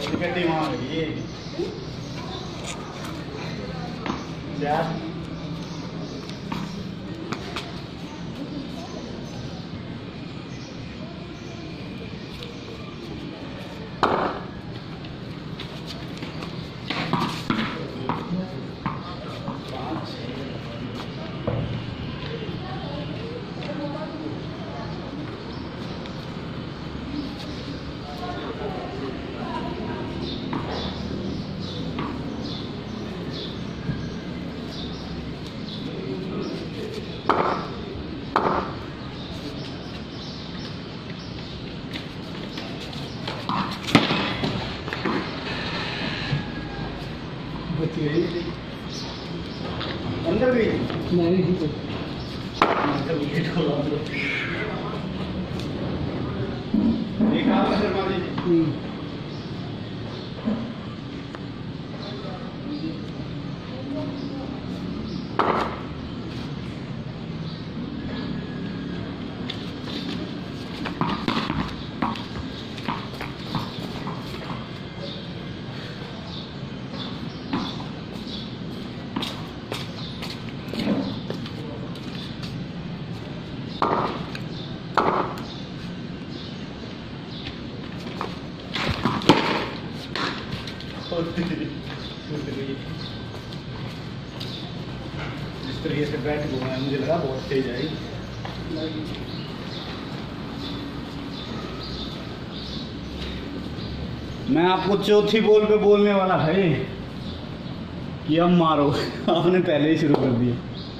Ticket वहाँ गई यार। अंदर गई नहीं जिस तरीके से बैठ घुमाया मुझे लगा बहुत तेज आई। मैं आपको चौथी बॉल पे बोलने वाला है कि अब मारो आपने पहले ही शुरू कर दिया।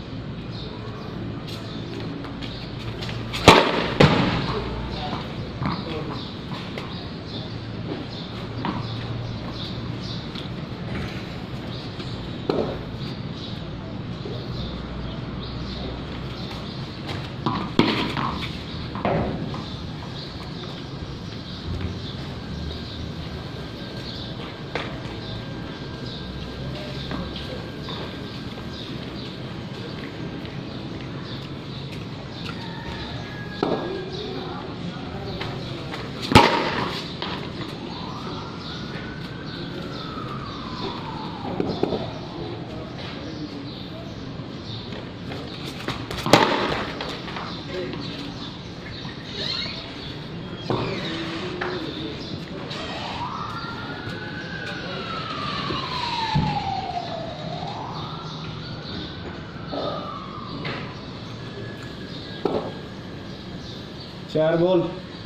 चार बॉल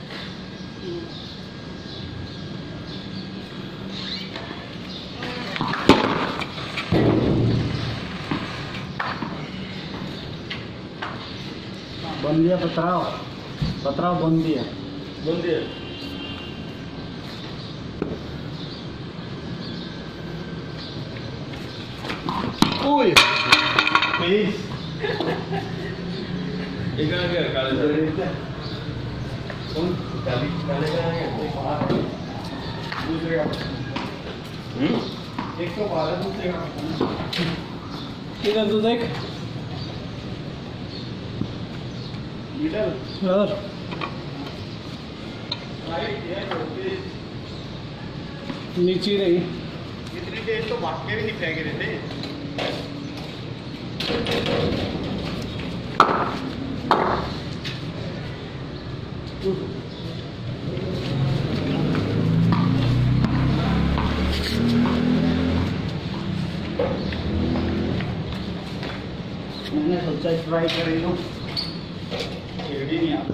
बन दिया। पतराव बन दिया। ओए प्लीज इधर तो देख इधर नीचे रही। इतनी देर तो भाग के भी नहीं फेंक रहे थे। मैंने सोचा ट्राई कर रही हूँ, नहीं आता।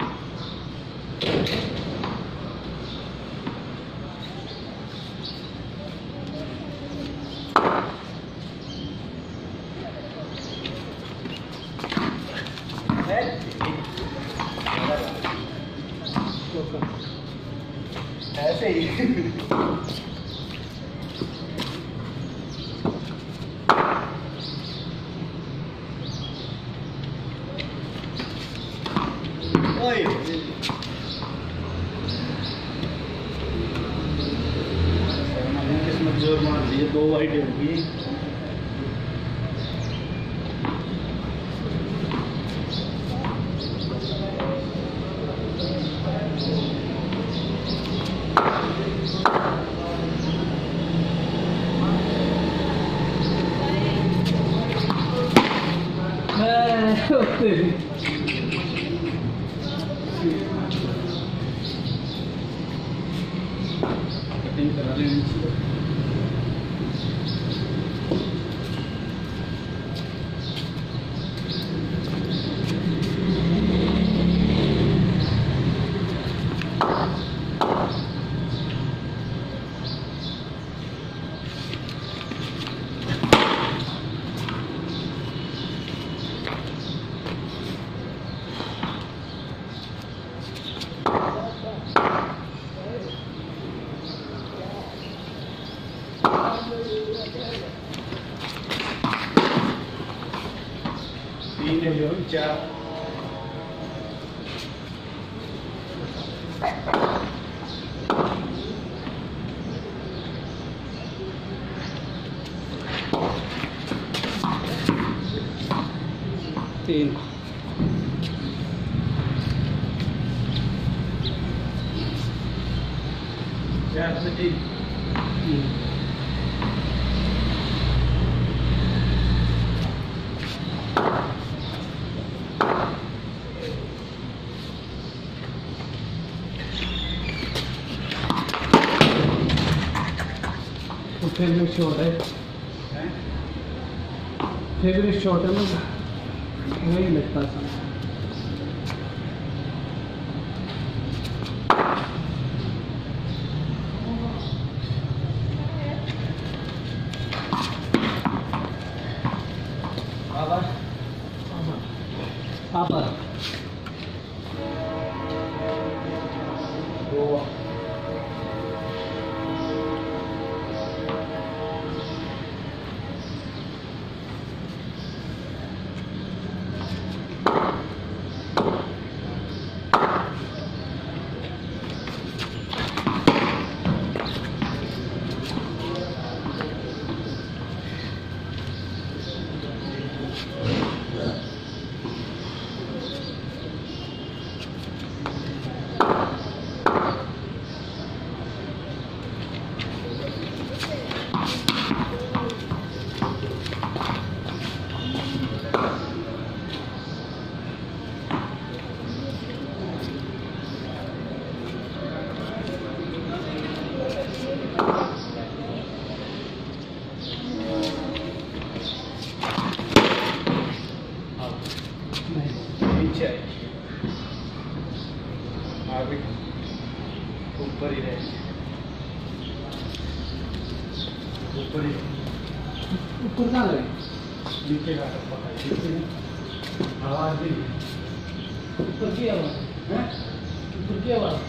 ऐसे ही किस्मत जोर मार दी, 2 वाइट होगी। कटिंग करा लेंगे। चार तीन चार से ठीक फेवरेट शॉट है, फेवरेट शॉट है ना, वही लगता था। आप ऊपर ही रहे, ऊपर ही ऊपर कहाँ लगे? नीचे का आवाज भी ऊपर की आवाज है, ऊपर की आवाज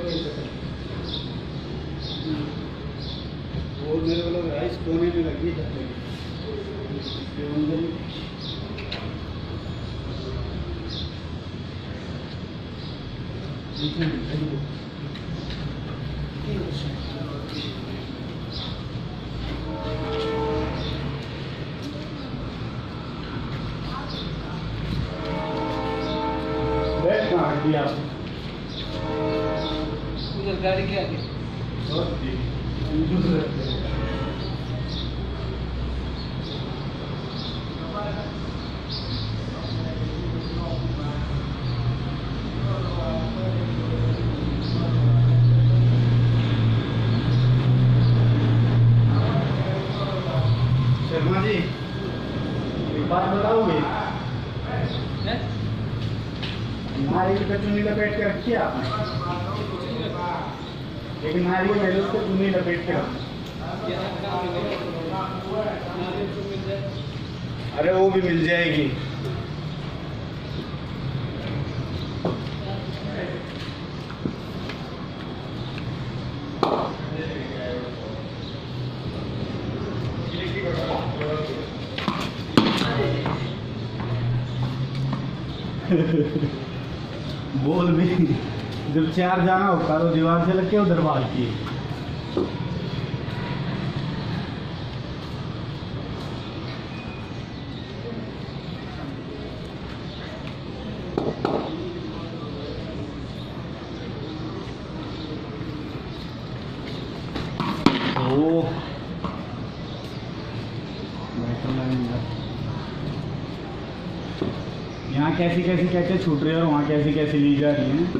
वो मेरे को लग रहा है इस कोने में लगी है दिया उधर गाड़ी के आगे शर्मा जी एक बात बताओगे? नारियल का चुन्नी लपेट के रखी है आपने, लेकिन नारियल पहले उसको चुन्नी लपेट के रखो। अरे वो भी मिल जाएगी। बोल भी जब चार जाना होता तो दीवार से लग के उधर भागती है। यहाँ कैसी कैसी कैसे छूट रही है और वहाँ कैसी कैसी ली जा रही है।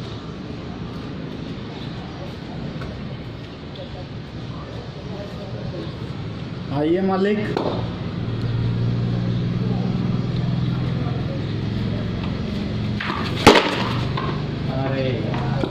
आइए मालिक। अरे यार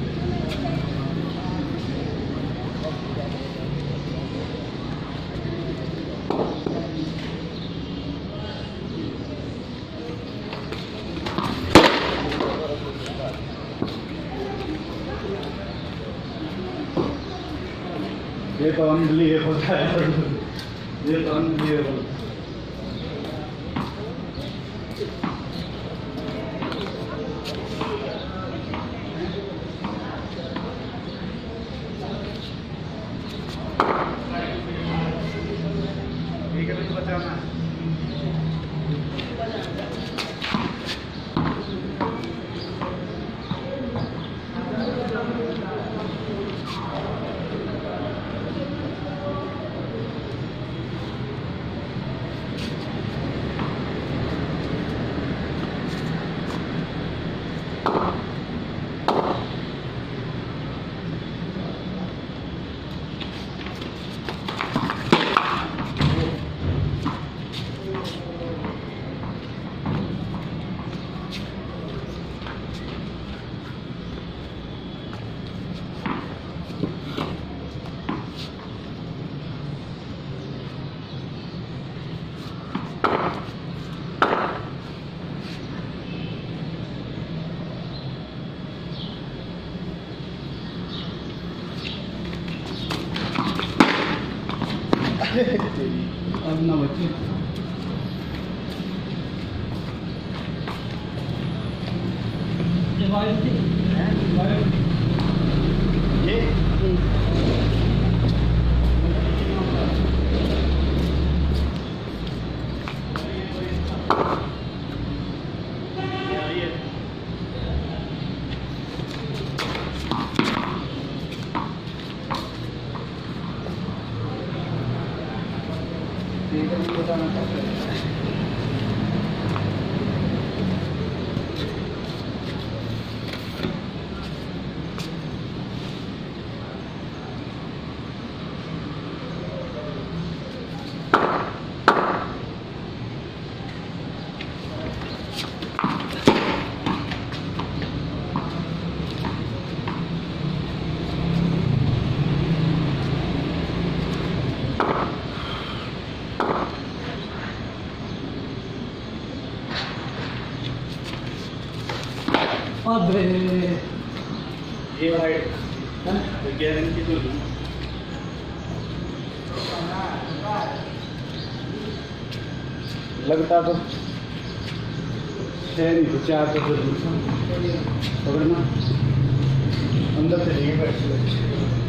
ये तो अनबिलीवेबल होता है, ये तो अनबिलीवेबल। ठीक है मुझे बचाना। अब ना बच्चे ये बताना चाहते हैं। अबे ये ये हाइट तो गारंटी तो दूँ लगता तो है नहीं तो 4 तो पकड़ना अंदर से नहीं बैठ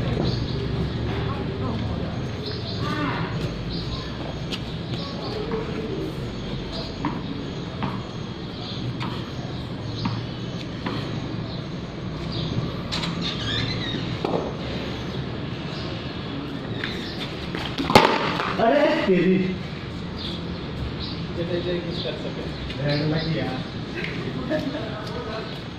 अरे तेरी जैसे कुछ कर सके लग गया